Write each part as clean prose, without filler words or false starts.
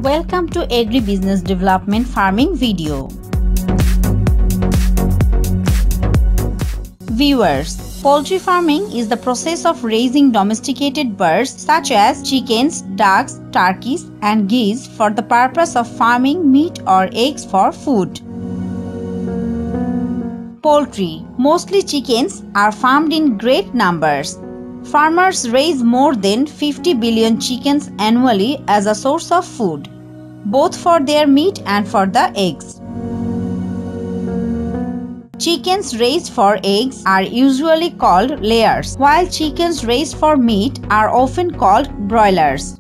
Welcome to Agribusiness Development Farming video. Viewers, poultry farming is the process of raising domesticated birds such as chickens, ducks, turkeys, and geese for the purpose of farming meat or eggs for food. Poultry, mostly chickens, are farmed in great numbers. Farmers raise more than 50 billion chickens annually as a source of food, both for their meat and for the eggs. Chickens raised for eggs are usually called layers, while chickens raised for meat are often called broilers.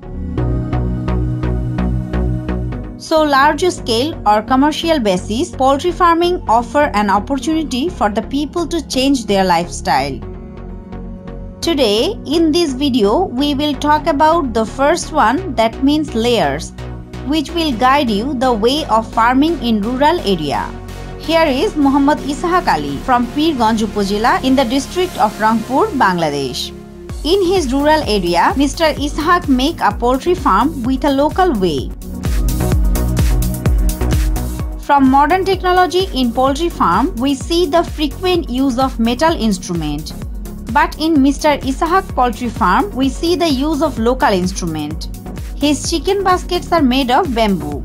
So, large-scale or commercial basis, poultry farming offers an opportunity for the people to change their lifestyle. Today, in this video, we will talk about the first one, that means layers, which will guide you the way of farming in rural area. Here is Muhammad Ishaq Ali from Pirganj Upazila in the district of Rangpur, Bangladesh. In his rural area, Mr. Ishaq make a poultry farm with a local way. From modern technology in poultry farm, we see the frequent use of metal instrument. But in Mr. Ishaq poultry farm, we see the use of local instrument. His chicken baskets are made of bamboo.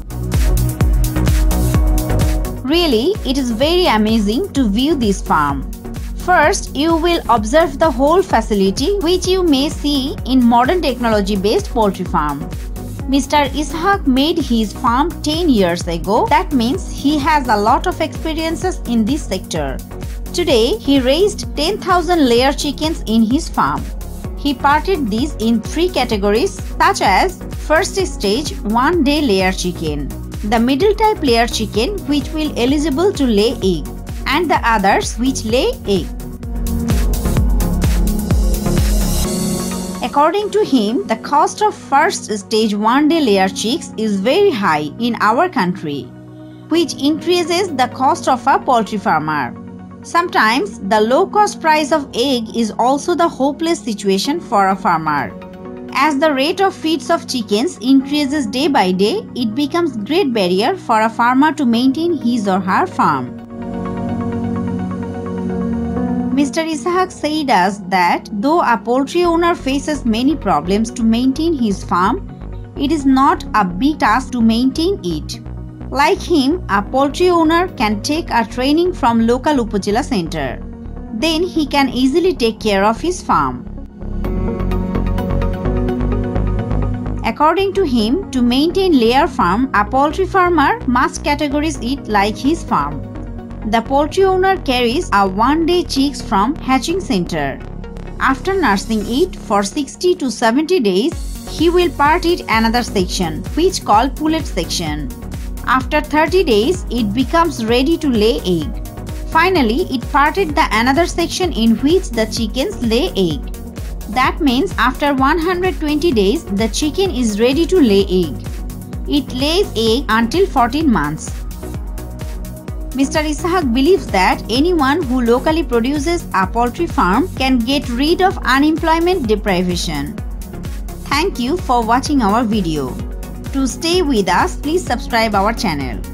Really, it is very amazing to view this farm. First, you will observe the whole facility which you may see in modern technology based poultry farm. Mr. Ishaq made his farm 10 years ago. That means he has a lot of experiences in this sector. Today, he raised 10,000 layer chickens in his farm. He parted these in 3 categories such as first stage 1-day layer chicken, the middle type layer chicken which will eligible to lay egg, and the others which lay egg. According to him, the cost of first stage 1-day layer chicks is very high in our country, which increases the cost of a poultry farmer. Sometimes, the low-cost price of egg is also the hopeless situation for a farmer. As the rate of feeds of chickens increases day by day, it becomes great barrier for a farmer to maintain his or her farm. Mr. Ishaq said us that though a poultry owner faces many problems to maintain his farm, it is not a big task to maintain it. Like him, a poultry owner can take a training from local Upazila center. Then he can easily take care of his farm. According to him, to maintain layer farm, a poultry farmer must categorize it like his farm. The poultry owner carries a 1-day chicks from hatching center. After nursing it for 60 to 70 days, he will part it another section, which called pullet section. After 30 days, it becomes ready to lay egg. Finally, it parted the another section in which the chickens lay egg. That means after 120 days, the chicken is ready to lay egg. It lays egg until 14 months. Mr. Ishaq believes that anyone who locally produces a poultry farm can get rid of unemployment deprivation. Thank you for watching our video. To stay with us, please subscribe our channel.